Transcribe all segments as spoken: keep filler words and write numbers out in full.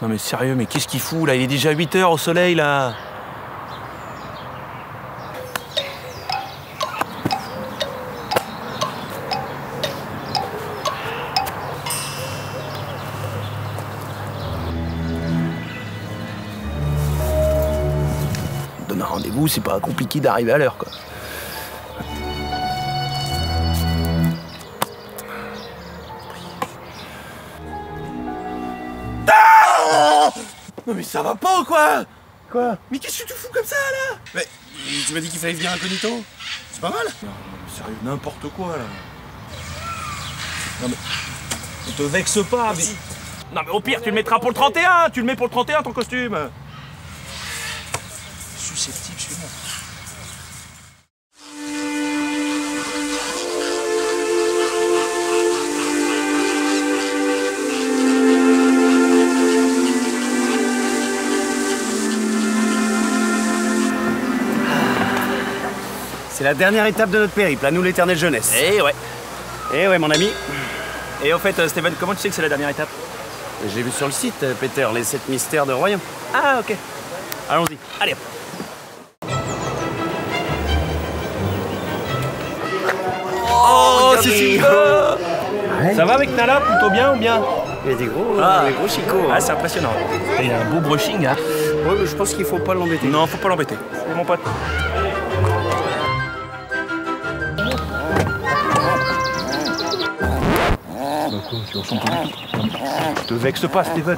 Non mais sérieux, mais qu'est-ce qu'il fout là? Il est déjà huit heures au soleil là. Donne un rendez-vous, c'est pas compliqué d'arriver à l'heure quoi. Non mais ça va pas ou quoi? Quoi? Mais qu'est-ce que tu fous comme ça là? Mais tu m'as dit qu'il fallait venir incognito. C'est pas mal? Non, mais sérieux, n'importe quoi là. Non mais... Ne te vexe pas, mais... Non mais au pire, tu le mettras pour le trente et un. Tu le mets pour le trente et un ton costume. Susceptible, je suis bon. C'est la dernière étape de notre périple, à nous l'éternelle jeunesse. Eh ouais. Eh ouais, mon ami. Et au fait, euh, Steven, comment tu sais que c'est la dernière étape? J'ai vu sur le site, euh, Peter, les sept mystères de Royan. Ah, ok. Allons-y. Allez hop. Oh, c'est super. Ouais. Ça va avec Nala, plutôt bien ou bien? Il y a des gros, Ah. des gros chicots. Ah, c'est impressionnant. Et il a un beau brushing, hein. Ouais, mais je pense qu'il faut pas l'embêter. Non, faut pas l'embêter. C'est mon pote. Tu ressembles pas du tout. Te vexe pas, Steven.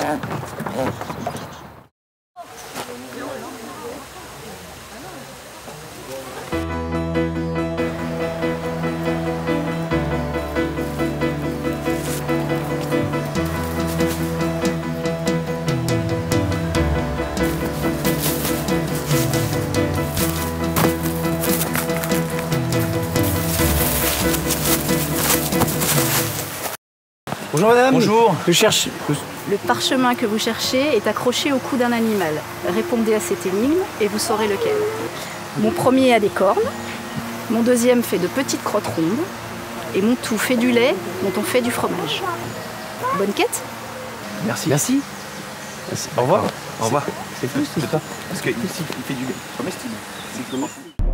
Bonjour madame. Bonjour. Je cherche. Le parchemin que vous cherchez est accroché au cou d'un animal. Répondez à cette énigme et vous saurez lequel. Mon premier a des cornes, mon deuxième fait de petites crottes rondes, et mon tout fait du lait dont on fait du fromage. Bonne quête? Merci. Merci. Au revoir. Au revoir. C'est plus, c'est ça. Parce qu'il il fait du lait comestible. C'est comment?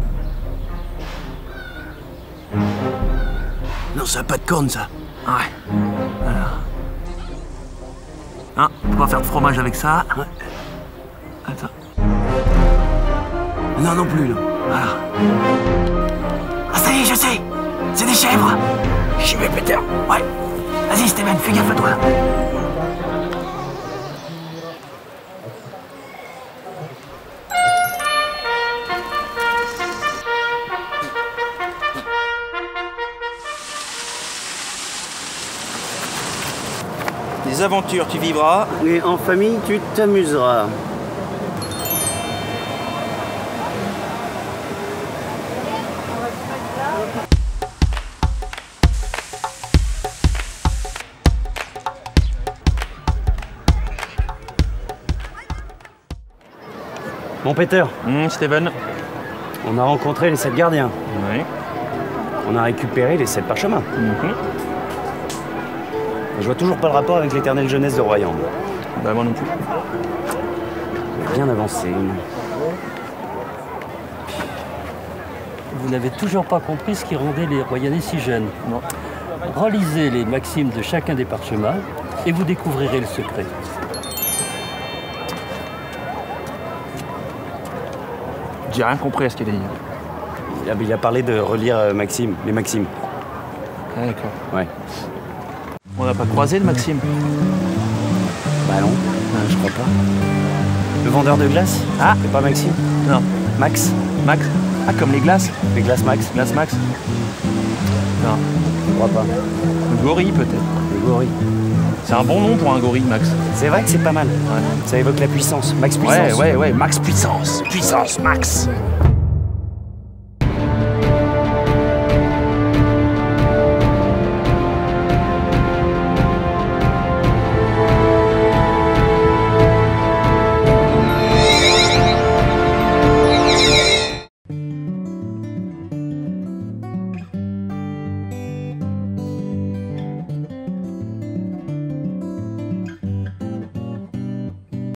Non, ça n'a pas de cornes, ça. Ouais. Voilà. Hein, on peut pas faire de fromage avec ça. Ouais. Attends. Non, non plus, là. Voilà. Ah, ça y est, je sais. C'est des chèvres. J'y vais, Peter. Ouais. Vas-y, Steven, fais gaffe à toi. Des aventures, tu vivras. Et en famille, tu t'amuseras. Bon, Peter, Hum, Steven. on a rencontré les sept gardiens. Oui. On a récupéré les sept parchemins. Mhm. Je vois toujours pas le rapport avec l'éternelle jeunesse de Royan. Bah, moi non plus. Bien avancé. Vous n'avez toujours pas compris ce qui rendait les Royanais si jeunes. Non. Relisez les maximes de chacun des parchemins et vous découvrirez le secret. J'ai rien compris à ce qu'il a dit. Il a, il a parlé de relire euh, Maxime, les Maximes. Ah, d'accord. Ouais. On n'a pas croisé le Maxime? Bah non, euh, je crois pas. Le vendeur de glace? Ah. C'est pas Maxime? Non. Max? Max? Ah, comme les glaces? Les glaces Max? Glace Max? Non. Je crois pas. Le gorille, peut-être. Le gorille. C'est un bon nom pour un gorille, Max. C'est vrai que c'est pas mal. Ouais. Ça évoque la puissance. Max Puissance. Ouais, ouais, ouais. Max Puissance. Puissance, Max.